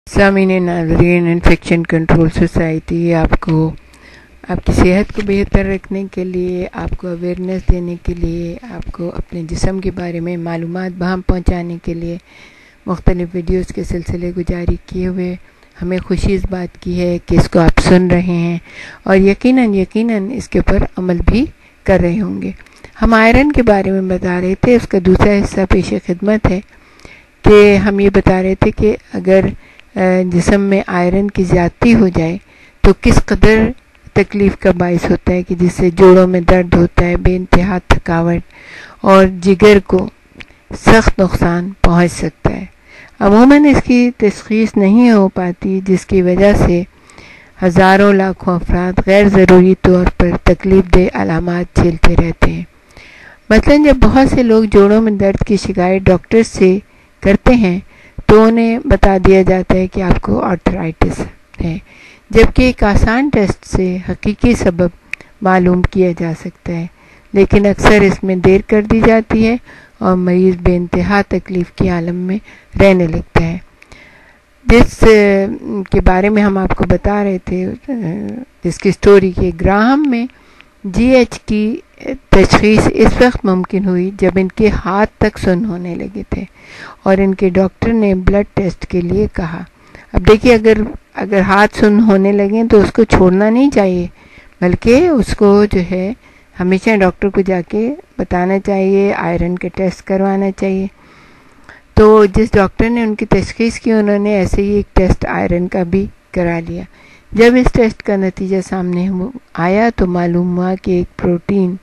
سامعین ناظرین، infection control society آپ کو آپ کی صحت کو بہتر رکھنے کے لیے، آپ کو اویئرنیس دینے کے لیے، آپ کو اپنے جسم کے بارے میں معلومات بہم پہنچانے کے لیے مختلف ویڈیوز کے سلسلے کو جاری کیے ہوئے ہمیں خوشی اس بات کی ہے کہ اس کو آپ سن رہے ہیں اور یقیناً اس کے اوپر عمل بھی کر رہے ہوں گے۔ ہم آئرن کے بارے میں بتا رہے تھے، اس کا دوسرا حصہ پیش خدمت ہے کہ ہم یہ بتا رہے تھے کہ اگر جسم میں آئرن کی زیادتی ہو جائے تو کس قدر تکلیف کا باعث ہوتا ہے کہ جس سے جوڑوں میں درد ہوتا ہے، بے انتہا تھکاوٹ اور جگر کو سخت نقصان پہنچ سکتا ہے۔ عموماً اس کی تشخیص نہیں ہو پاتی، جس کی وجہ سے ہزاروں لاکھوں افراد غیر ضروری طور پر تکلیف دہ علامات جھیلتے رہتے ہیں۔ مثلاً جب بہت سے لوگ جوڑوں میں درد کی شکایت ڈاکٹر سے کرتے ہیں تو انہیں بتا دیا جاتا ہے کہ آپ کو آرتھرائٹس ہے، جبکہ ایک آسان ٹیسٹ سے حقیقی سبب معلوم کیا جا سکتا ہے، لیکن اکثر اس میں دیر کر دی جاتی ہے اور مریض بے انتہا تکلیف کے عالم میں رہنے لگتا ہے۔ جس کے بارے میں ہم آپ کو بتا رہے تھے، جس کی سٹوری کے گراہم میں جی ایچ کی تشخیص اس وقت ممکن ہوئی جب ان کے ہاتھ تک سن ہونے لگے تھے اور ان کے ڈاکٹر نے بلڈ ٹیسٹ کے لیے کہا۔ اب دیکھیے، اگر ہاتھ سن ہونے لگیں تو اس کو چھوڑنا نہیں چاہیے، بلکہ اس کو جو ہے ہمیشہ ڈاکٹر کو جا کے بتانا چاہیے، آئرن کے ٹیسٹ کروانا چاہیے۔ تو جس ڈاکٹر نے ان کی تشخیص کی، انہوں نے ایسے ہی ایک ٹیسٹ آئرن کا بھی کرا لیا۔ جب اس ٹیسٹ کا نتیجہ سامنے آیا تو معلوم ہوا کہ ایک پروٹین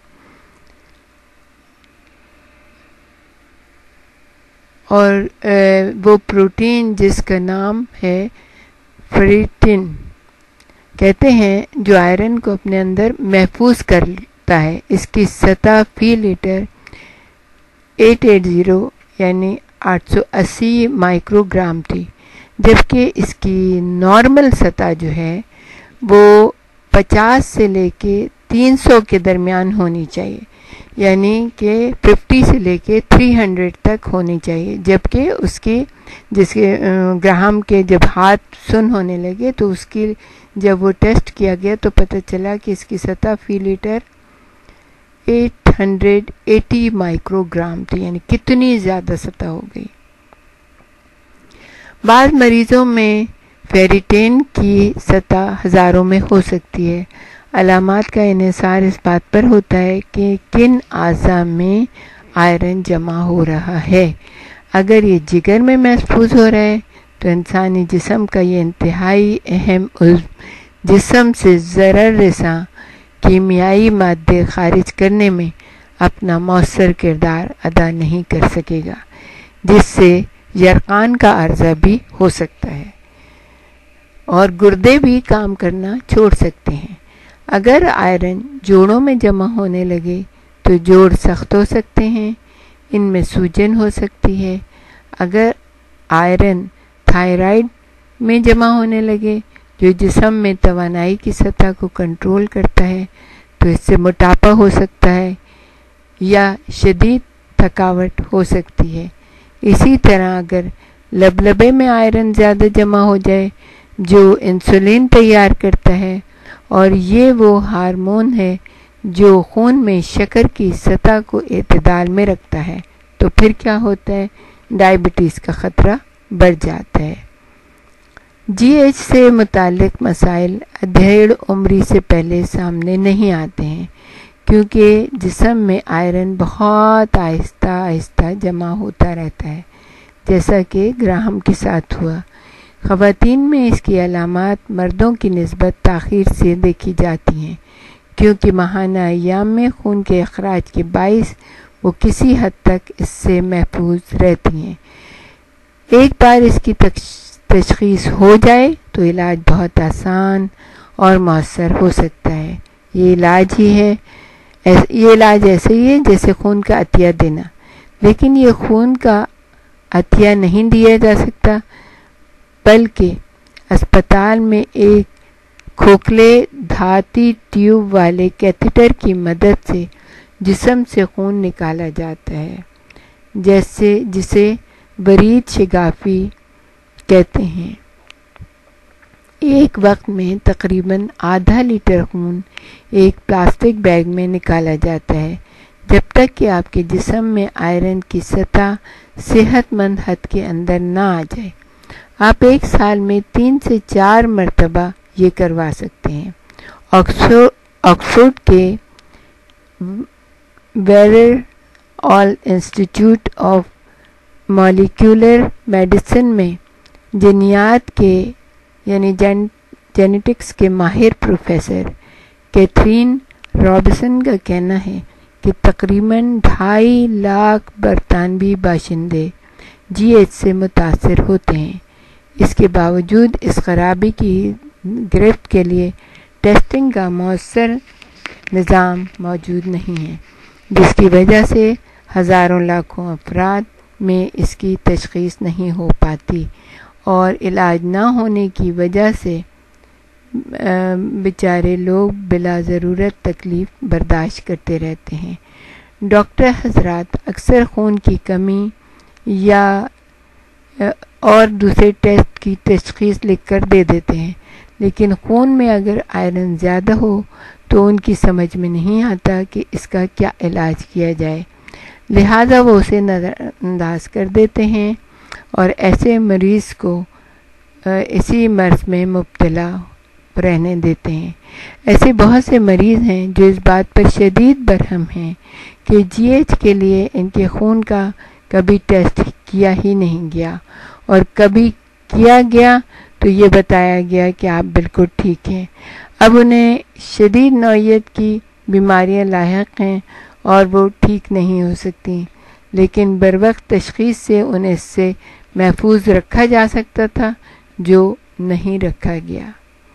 اور وہ پروٹین جس کا نام ہے فیریٹن کہتے ہیں، جو آئرن کو اپنے اندر محفوظ کرتا ہے، اس کی سطح فی لیٹر 880 یعنی 880 مائکرو گرام تھی، جبکہ اس کی نارمل سطح جو ہے وہ 50 سے لے کے 300 کے درمیان ہونی چاہیے، یعنی کہ 50 سے لے کے 300 تک ہونی چاہیے، جبکہ اس کی جس کے گراہم کے جب ہاتھ سن ہونے لگے تو اس کی جب وہ ٹیسٹ کیا گیا تو پتہ چلا کہ اس کی سطح فی لیٹر 880 مائکرو گرام تھی، یعنی کتنی زیادہ سطح ہو گئی۔ بعض مریضوں میں فیریٹین کی سطح ہزاروں میں ہو سکتی ہے۔ علامات کا انحصار اس بات پر ہوتا ہے کہ کن اعضاء میں آئرن جمع ہو رہا ہے۔ اگر یہ جگر میں محفوظ ہو رہا ہے تو انسانی جسم کا یہ انتہائی اہم عضو جسم سے ضرر رساں کیمیائی مادے خارج کرنے میں اپنا مؤثر کردار ادا نہیں کر سکے گا، جس سے یرقان کا عرضہ بھی ہو سکتا ہے اور گردے بھی کام کرنا چھوڑ سکتے ہیں۔ اگر آئرن جوڑوں میں جمع ہونے لگے تو جوڑ سخت ہو سکتے ہیں، ان میں سوجن ہو سکتی ہے۔ اگر آئرن تھائرائیڈ میں جمع ہونے لگے، جو جسم میں توانائی کی سطح کو کنٹرول کرتا ہے، تو اس سے موٹاپا ہو سکتا ہے یا شدید تھکاوٹ ہو سکتی ہے۔ اسی طرح اگر لبلبے میں آئرن زیادہ جمع ہو جائے، جو انسولین تیار کرتا ہے اور یہ وہ ہارمون ہے جو خون میں شکر کی سطح کو اعتدال میں رکھتا ہے، تو پھر کیا ہوتا ہے؟ ڈائبٹیز کا خطرہ بڑھ جاتا ہے۔ جی ایچ سے متعلق مسائل ادھیڑ عمری سے پہلے سامنے نہیں آتے ہیں، کیونکہ جسم میں آئرن بہت آہستہ آہستہ جمع ہوتا رہتا ہے، جیسا کہ گراہم کے ساتھ ہوا۔ خواتین میں اس کی علامات مردوں کی نسبت تاخیر سے دیکھی جاتی ہیں، کیونکہ ماہانہ ایام میں خون کے اخراج کے باعث وہ کسی حد تک اس سے محفوظ رہتی ہیں۔ ایک بار اس کی تشخیص ہو جائے تو علاج بہت آسان اور مؤثر ہو سکتا ہے۔ یہ علاج ایسے ہی ہے جیسے خون کا عطیہ دینا، لیکن یہ خون کا عطیہ نہیں دیا جا سکتا، بلکہ اسپتال میں ایک کھوکھلے دھاتی ٹیوب والے کیتھیٹر کی مدد سے جسم سے خون نکالا جاتا ہے، جسے ورید شگافی کہتے ہیں۔ ایک وقت میں تقریباً آدھا لیٹر خون ایک پلاسٹک بیگ میں نکالا جاتا ہے جب تک کہ آپ کے جسم میں آئرن کی سطح صحت مند حد کے اندر نہ آ جائے۔ آپ ایک سال میں 3 سے 4 مرتبہ یہ کروا سکتے ہیں۔ آکسفورڈ کے Weatherall institute of molecular medicine میں جینیات کے جینیٹکس کے ماہر پروفیسر کیتھرین رابسن کا کہنا ہے کہ تقریباً 2.5 لاکھ برطانوی باشندے GH سے متاثر ہوتے ہیں۔ اس کے باوجود اس خرابی کی گرفت کے لیے ٹیسٹنگ کا مؤثر نظام موجود نہیں ہے، جس کی وجہ سے ہزاروں لاکھوں افراد میں اس کی تشخیص نہیں ہو پاتی اور علاج نہ ہونے کی وجہ سے بیچارے لوگ بلا ضرورت تکلیف برداشت کرتے رہتے ہیں۔ ڈاکٹر حضرات اکثر خون کی کمی یا اور دوسرے ٹیسٹ کی تشخیص لکھ کر دے دیتے ہیں، لیکن خون میں اگر آئرن زیادہ ہو تو ان کی سمجھ میں نہیں آتا کہ اس کا کیا علاج کیا جائے، لہذا وہ اسے نظر انداز کر دیتے ہیں اور ایسے مریض کو اسی مرض میں مبتلا رہنے دیتے ہیں۔ ایسے بہت سے مریض ہیں جو اس بات پر شدید برہم ہیں کہ GH کے لیے ان کے خون کا کبھی ٹیسٹ کیا ہی نہیں گیا، اور کبھی کیا گیا تو یہ بتایا گیا کہ آپ بالکل ٹھیک ہیں۔ اب انہیں شدید نوعیت کی بیماریاں لاحق ہیں اور وہ ٹھیک نہیں ہو سکتی، لیکن بروقت تشخیص سے انہیں اس سے محفوظ رکھا جا سکتا تھا جو نہیں رکھا گیا۔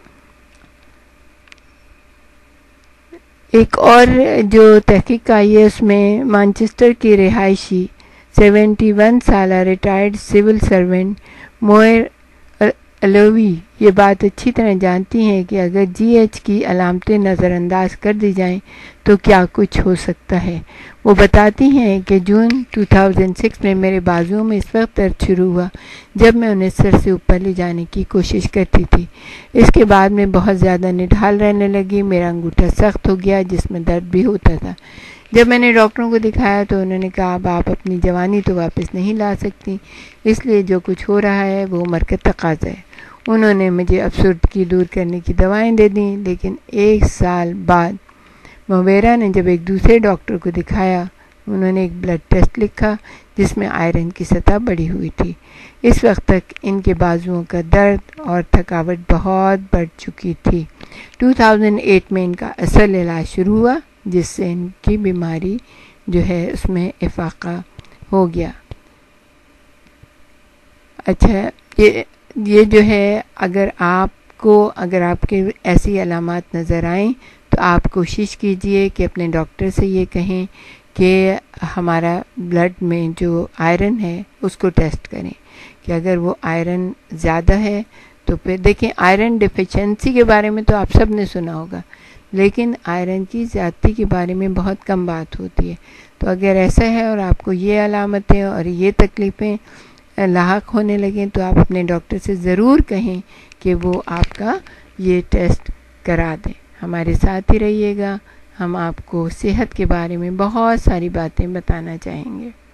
ایک اور جو تحقیق آئی ہے اس میں مانچسٹر کی رہائشی 71 سالہ ریٹائرڈ سول سرونٹ موئر الوی یہ بات اچھی طرح جانتی ہیں کہ اگر GH کی علامتیں نظر انداز کر دی جائیں تو کیا کچھ ہو سکتا ہے۔ وہ بتاتی ہیں کہ جون 2006 میں میرے بازوؤں میں اس وقت درد شروع ہوا جب میں انہیں سر سے اوپر لے جانے کی کوشش کرتی تھی۔ اس کے بعد میں بہت زیادہ نڈھال رہنے لگی، میرا انگوٹھا سخت ہو گیا جس میں درد بھی ہوتا تھا۔ جب میں نے ڈاکٹروں کو دکھایا تو انہوں نے کہا اب آپ اپنی جوانی تو واپس نہیں لا سکتی، اس لیے جو کچھ ہو رہا ہے وہ عمر کا تقاضا ہے۔ انہوں نے مجھے افسردگی دور کرنے کی دوائیں دے دیں، لیکن 1 سال بعد مویرا نے جب ایک دوسرے ڈاکٹر کو دکھایا، انہوں نے ایک بلڈ ٹیسٹ لکھا جس میں آئرن کی سطح بڑھی ہوئی تھی۔ اس وقت تک ان کے بازوؤں کا درد اور تھکاوٹ بہت بڑھ چکی تھی۔ 2008 میں ان کا اصل علاج شروع ہوا جس سے ان کی بیماری جو ہے اس میں افاقہ ہو گیا۔ اچھا، یہ جو ہے اگر آپ کے ایسی علامات نظر آئیں تو آپ کوشش کیجئے کہ اپنے ڈاکٹر سے یہ کہیں کہ ہمارا بلڈ میں جو آئرن ہے اس کو ٹیسٹ کریں کہ اگر وہ آئرن زیادہ ہے تو پھر دیکھیں، آئرن ڈیفیشنسی کے بارے میں تو آپ سب نے سنا ہوگا، لیکن آئرن کی زیادتی کے بارے میں بہت کم بات ہوتی ہے۔ تو اگر ایسا ہے اور آپ کو یہ علامتیں اور یہ تکلیفیں لاحق ہونے لگیں تو آپ اپنے ڈاکٹر سے ضرور کہیں کہ وہ آپ کا یہ ٹیسٹ کرا دیں۔ ہمارے ساتھ ہی رہیے گا، ہم آپ کو صحت کے بارے میں بہت ساری باتیں بتانا چاہیں گے۔